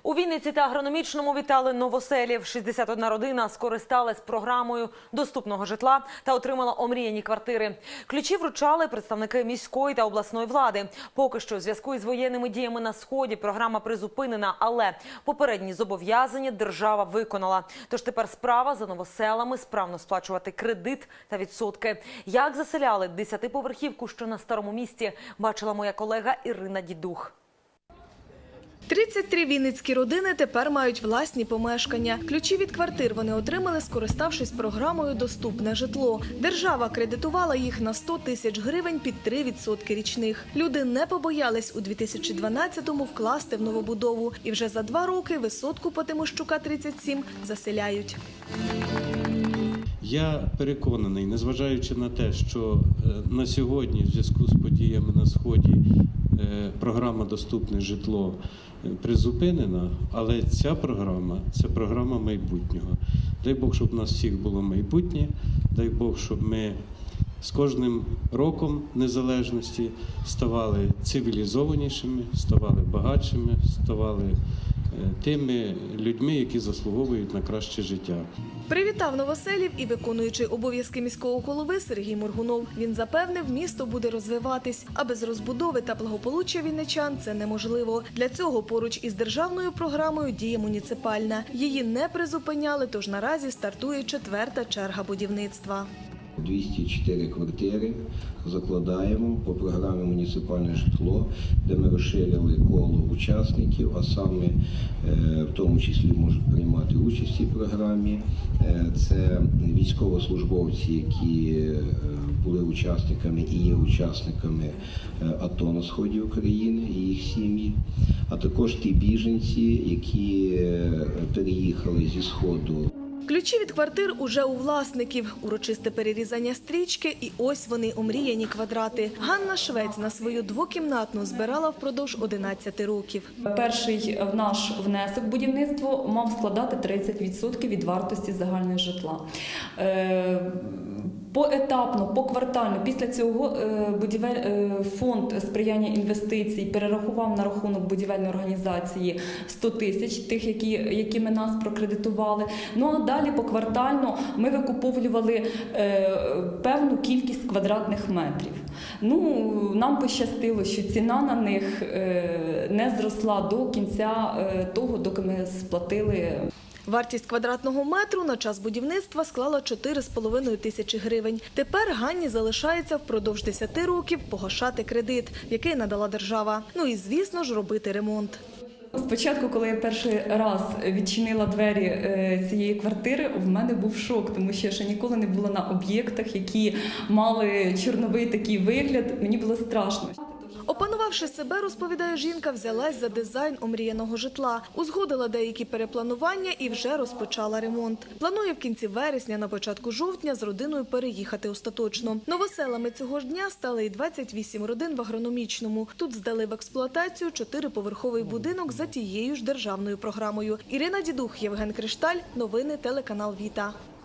У Вінниці та Агрономічному вітали новоселів. 61 родина скористалась програмою доступного житла та отримала омріяні квартири. Ключі вручали представники міської та обласної влади. Поки що у зв'язку із воєнними діями на Сході програма призупинена, але попередні зобов'язання держава виконала. Тож тепер справа за новоселами справно сплачувати кредит та відсотки. Як заселяли 10-поверхівку, що на Старому місті, бачила моя колега Ірина Дідух. 33 вінницькі родини тепер мають власні помешкання. Ключі від квартир вони отримали, скориставшись програмою «Доступне житло». Держава кредитувала їх на 100 тисяч гривень під 3% річних. Люди не побоялись у 2012-му вкласти в новобудову. І вже за 2 роки висотку по Тимощука, 37, заселяють. Я переконаний, незважаючи на те, що на сьогодні в зв'язку з подіями на Сході програма «Доступне житло» призупинена, але ця програма – це програма майбутнього. Дай Бог, щоб у нас всіх було майбутнє, дай Бог, щоб ми з кожним роком незалежності ставали цивілізованішими, ставали багатшими, ставали тими людьми, які заслуговують на краще життя. Привітав новоселів і виконуючий обов'язки міського голови Сергій Моргунов. Він запевнив, місто буде розвиватись, а без розбудови та благополуччя вінничан це неможливо. Для цього поруч із державною програмою діє муніципальна. Її не призупиняли, тож наразі стартує 4-та черга будівництва. 204 квартири закладаємо по програмі «Муніципальне житло», де ми розширили коло учасників, а саме в тому числі можуть приймати участь в цій програмі. Це військовослужбовці, які були учасниками і є учасниками АТО на сході України і їх сім'ї, а також ті біженці, які переїхали зі Сходу. Ключі від квартир уже у власників. Урочисте перерізання стрічки і ось вони, омріяні квадрати. Ганна Швець на свою двокімнатну збирала впродовж 11 років. Перший наш внесок в будівництво мав складати 30% від вартості загального житла. Поетапно, поквартально, після цього фонд сприяння інвестицій перерахував на рахунок будівельної організації 100 тисяч, тих, якими нас прокредитували. Ну а далі поквартально ми викуповували певну кількість квадратних метрів. Ну, нам пощастило, що ціна на них не зросла до кінця того, доки ми сплатили. Вартість квадратного метру на час будівництва склала 4,5 тисячі гривень. Тепер Ганні залишається впродовж 10 років погашати кредит, який надала держава. Ну і, звісно ж, робити ремонт. Спочатку, коли я перший раз відчинила двері цієї квартири, в мене був шок, тому що я ще ніколи не була на об'єктах, які мали чорновий такий вигляд. Мені було страшно. Опанувавши себе, розповідає жінка, взялась за дизайн омріяного житла. Узгодила деякі перепланування і вже розпочала ремонт. Планує в кінці вересня, на початку жовтня з родиною переїхати остаточно. Новоселами цього ж дня стали і 28 родин в Агрономічному. Тут здали в експлуатацію 4-поверховий будинок за тією ж державною програмою. Ірина Дідух, Євген Кришталь. Новини телеканал Віта.